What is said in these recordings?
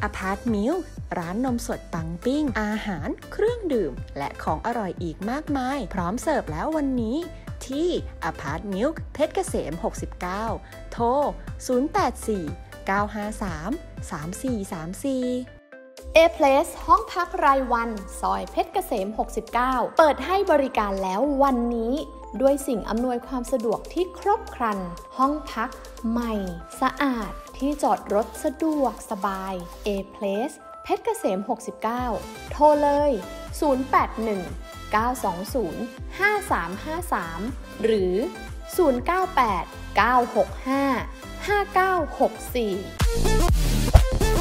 อพาร์ตมิลค์ร้านนมสดปังปิ้งอาหารเครื่องดื่มและของอร่อยอีกมากมายพร้อมเสิร์ฟแล้ววันนี้ที่อพาร์ตมิลค์เพชรเกษม69โทร084 953 3434 A Place ห้องพักรายวันซอยเพชรเกษม69เปิดให้บริการแล้ววันนี้ด้วยสิ่งอำนวยความสะดวกที่ครบครันห้องพักใหม่สะอาดที่จอดรถสะดวกสบาย A Place เพชรเกษม69โทรเลย081 920 5353หรือ098 965 5964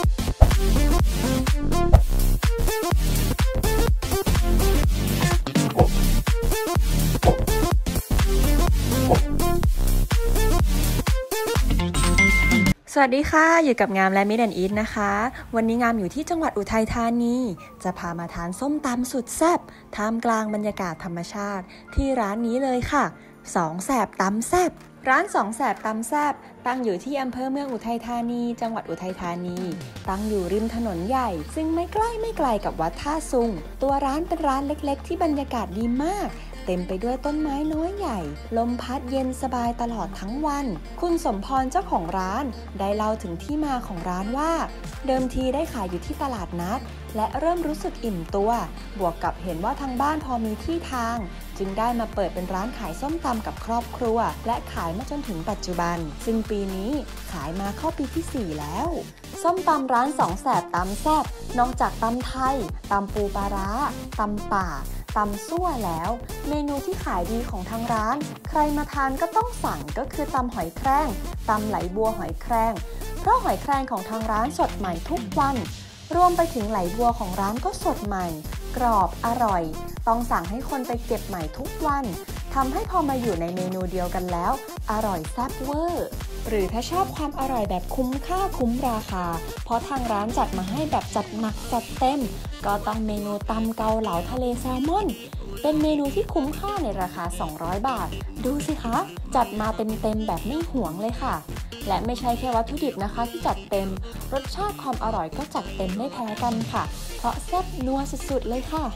สวัสดีค่ะอยู่กับงามและมิดแอนด์อีทนะคะวันนี้งามอยู่ที่จังหวัดอุทัยธานีจะพามาทานส้มตำสุดแซ่บท่ามกลางบรรยากาศธรรมชาติที่ร้านนี้เลยค่ะสองแสบตำแซ่บร้านสองแสบตำแซ่บตั้งอยู่ที่อำเภอเมืองอุทัยธานีจังหวัดอุทัยธานีตั้งอยู่ริมถนนใหญ่ซึ่งไม่ไกลกับวัดท่าซุงตัวร้านเป็นร้านเล็กๆที่บรรยากาศดีมากเต็มไปด้วยต้นไม้น้อยใหญ่ลมพัดเย็นสบายตลอดทั้งวันคุณสมพรเจ้าของร้านได้เล่าถึงที่มาของร้านว่าเดิมทีได้ขายอยู่ที่ตลาดนัดและเริ่มรู้สึกอิ่มตัวบวกกับเห็นว่าทางบ้านพอมีที่ทางจึงได้มาเปิดเป็นร้านขายส้มตำกับครอบครัวและขายมาจนถึงปัจจุบันซึ่งปีนี้ขายมาเข้าปีที่4แล้วส้มตำร้านสองแสบตำแซ่บนอกจากตำไทยตำปูปลาร้าตำป่าตำซั่วแล้วเมนูที่ขายดีของทางร้านใครมาทานก็ต้องสั่งก็คือตำหอยแครงตำไหลบัวหอยแครงเพราะหอยแครงของทางร้านสดใหม่ทุกวันรวมไปถึงไหลบัวของร้านก็สดใหม่กรอบอร่อยต้องสั่งให้คนไปเก็บใหม่ทุกวันทำให้พอมาอยู่ในเมนูเดียวกันแล้วอร่อยแซ่บเวอร์หรือถ้าชอบความอร่อยแบบคุ้มค่าคุ้มราคาเพราะทางร้านจัดมาให้แบบจัดหนักจัดเต็มก็ต้องเมนูตำเกาเหลาทะเลแซลมอนเป็นเมนูที่คุ้มค่าในราคา200 บาทดูสิคะจัดมาเต็มแบบไม่หวงเลยค่ะและไม่ใช่แค่วัตถุดิบนะคะที่จัดเต็มรสชาติความอร่อยก็จัดเต็มไม่แพ้กันค่ะเพราะแซ่บนัวสุดๆเลยค่ะ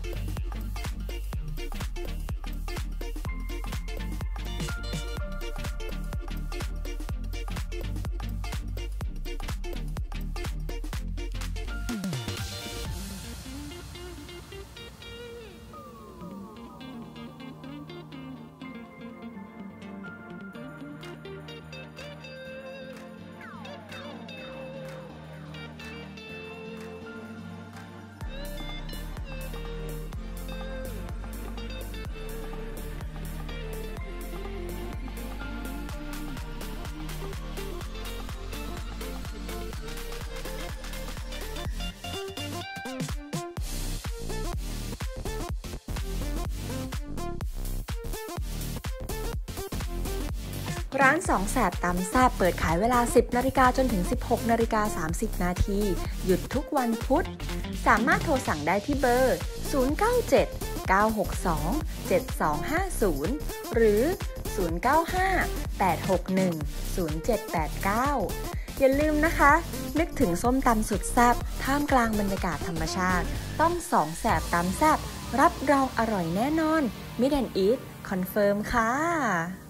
ร้านสองแสบตำแซ่บเปิดขายเวลา 10 นาฬิกาจนถึง 16 นาฬิกา 30 นาทีหยุดทุกวันพุธสามารถโทรสั่งได้ที่เบอร์ 097 962 7250 หรือ 095 861 0789 อย่าลืมนะคะนึกถึงส้มตำสุดแซ่บท่ามกลางบรรยากาศธรรมชาติต้องสองแสบตำแซ่บรับรองอร่อยแน่นอนมิดแอนด์อีทคอนเฟิร์มค่ะ